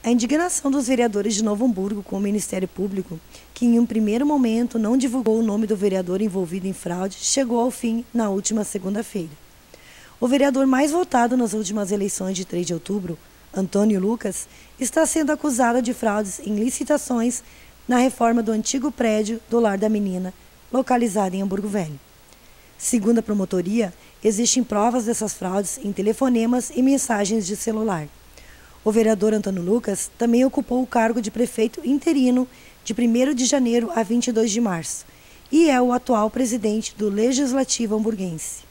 A indignação dos vereadores de Novo Hamburgo com o Ministério Público, que em um primeiro momento não divulgou o nome do vereador envolvido em fraude, chegou ao fim na última segunda-feira. O vereador mais votado nas últimas eleições de 3 de outubro, Antônio Lucas, está sendo acusado de fraudes em licitações na reforma do antigo prédio do Lar da Menina, localizado em Hamburgo Velho. Segundo a promotoria, existem provas dessas fraudes em telefonemas e mensagens de celular. O vereador Antônio Lucas também ocupou o cargo de prefeito interino de 1º de janeiro a 22 de março e é o atual presidente do Legislativo hamburguense.